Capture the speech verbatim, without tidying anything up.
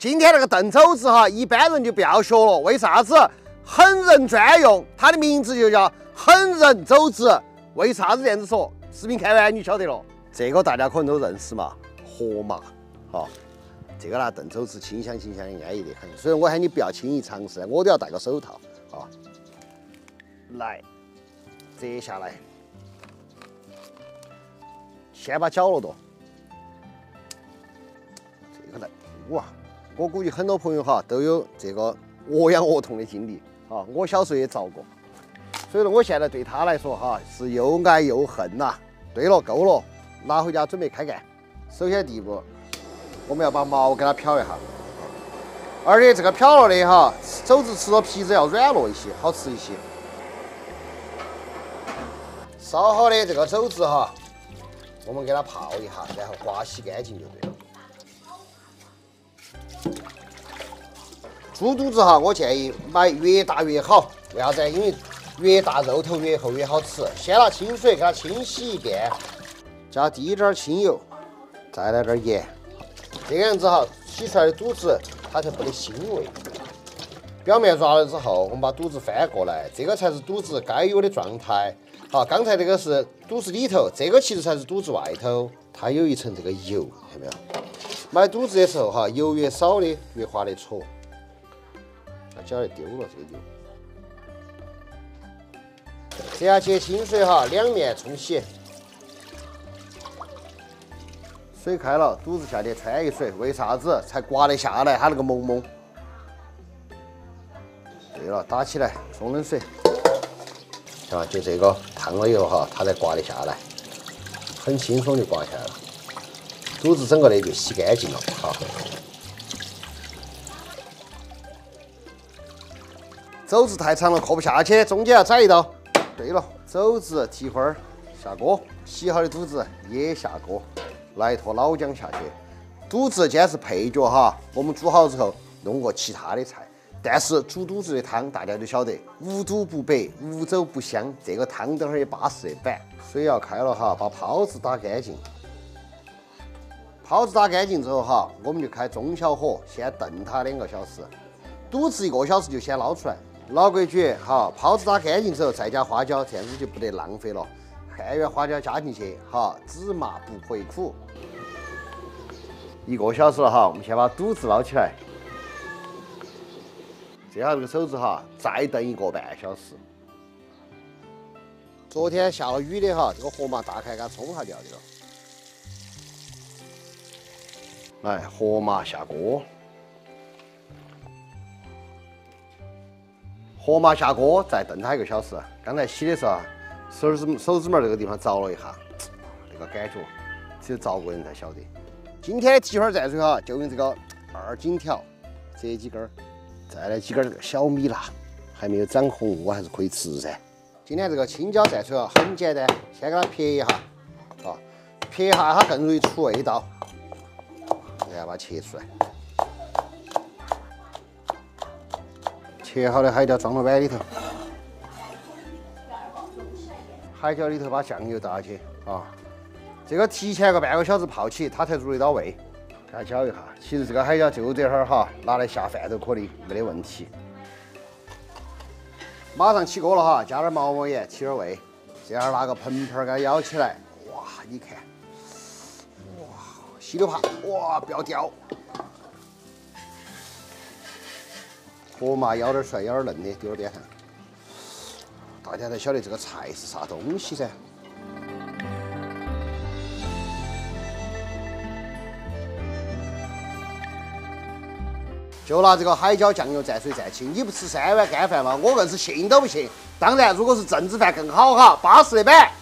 今天那个炖肘子哈，一般人就不要学了。为啥子？狠人专用，它的名字就叫狠人肘子。为啥子这样子说？视频看完你晓得了。这个大家可能都认识嘛，河马，哈。这个呢，炖肘子清香清香的，安逸得很。所以我喊你不要轻易尝试，我都要戴个手套啊。来，折下来，先把角落剁。这个来，哇！我估计很多朋友哈都有这个饿痒饿痛的经历啊，我小时候也遭过，所以说我现在对他来说哈是又爱又恨呐、啊。对了，够了，拿回家准备开干。首先第一步，我们要把毛给它漂一下，而且这个漂了的哈，肘子吃了皮子要软糯一些，好吃一些。烧好的这个肘子哈，我们给它泡一下，然后刮洗干净就对了。猪肚子哈，我建议买越大越好，为啥子？因为越大肉头越厚越好吃。先拿清水给它清洗一遍，加滴点清油，再来点盐，这个样子哈，洗出来的肚子它才不得腥味。表面抓了之后，我们把肚子翻过来，这个才是肚子该有的状态。好，刚才那个是肚子里头，这个其实才是肚子外头，它有一层这个油，看到没有？买肚子的时候哈，油越少的越划得搓。把脚也丢了这个油，这样接清水哈，两面冲洗。水开了，肚子下去穿一水，为啥子？才刮得下来它那个蒙蒙。对了，打起来，冲冷水，是吧？就这个烫了以后哈，它才刮得下来，很轻松就刮下来了。肚子整个的就洗干净了，好。肘子太长了，磕不下去，中间要宰一刀。对了，肘子蹄花儿下锅，洗好的肚子也下锅，来一坨老姜下去。肚子今天是配角哈，我们煮好之后弄个其他的菜。但是煮肚子的汤大家都晓得，无肚不白，无粥不香。这个汤等会儿也巴适的板。水要开了哈，把泡子打干净。泡子打干净之后哈，我们就开中小火，先炖它两个小时。肚子一个小时就先捞出来。老规矩，好，泡子打干净之后再加花椒，这样子就不得浪费了。汉源花椒加进去，好，芝麻不回苦。一个小时了哈，我们先把肚子捞起来。这下这个手子哈，再炖一个半小时。昨天下了雨的哈，这个河马大概给它冲下掉的了。来，河马下锅。河马下锅，再炖它一个小时。刚才洗的时候，手指手指门这个地方着了一下，那个感觉只有着过人才晓得。今天的蹄花蘸水哈，就用这个二荆条，这几根儿，再来几根这个小米辣，还没有长红，我还是可以吃噻。今天这个青椒蘸水啊，很简单，先给它撇一下，啊，撇一下它更容易出味道。然后把它切出来。切好的海椒装到碗里头，海椒里头把酱油倒下去啊，这个提前个半个小时泡起，它才入得到味。给它搅一下，其实这个海椒就这会儿哈，拿来下饭都可以，没得问题。马上起锅了哈，加点毛毛盐提点味，这样拿个盆盆给它舀起来，哇，你看，哇，稀里啪，哇，不要掉。河马舀点出来，舀点嫩的，丢到边上，大家才晓得这个菜是啥东西噻。就拿这个海椒酱油蘸水蘸起，你不吃三碗干饭吗？我硬是信都不信。当然，如果是政治饭更好哈，巴适的板。